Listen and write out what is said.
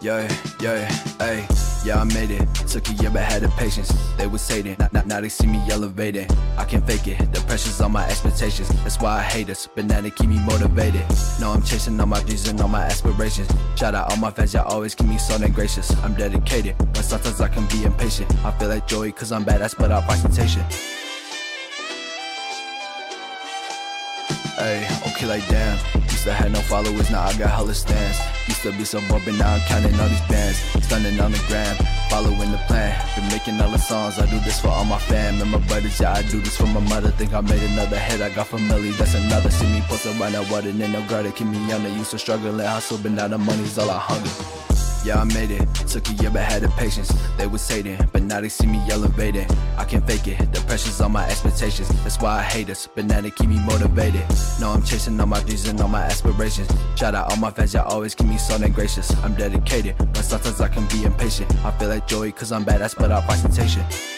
Yeah, yeah, ayy. Yeah, I made it. Took a year but had the patience. They was hating, now they see me elevated. I can fake it, the pressure's on my expectations. That's why I hate us, but now they keep me motivated. No, I'm chasing all my dreams and all my aspirations. Shout out all my fans, y'all always keep me so damn gracious. I'm dedicated, but sometimes I can be impatient. I feel like joy cause I'm badass, but I'm presentation. Ayy, okay like damn. Used to have no followers, now I got hella stands. Used to be so bumpin', now I'm counting all these bands. Stunning on the gram, following the plan. Been making all the songs, I do this for all my fam and my brothers. Yeah, I do this for my mother. Think I made another hit, I got from Millie, that's another. See me posted right now, what and then no girl that keep me young. They used to struggle and hustle, but now the money's all I hunger. Yeah, I made it. Took a year but had the patience. They was hating, but now they see me elevated. I can fake it, the pressure's on my expectations. That's why I hate us, but now they keep me motivated. No, I'm chasing all my dreams and all my aspirations. Shout out all my fans, y'all always keep me so damn gracious. I'm dedicated, but sometimes I can be impatient. I feel like joy cause I'm badass, but I'm presentation.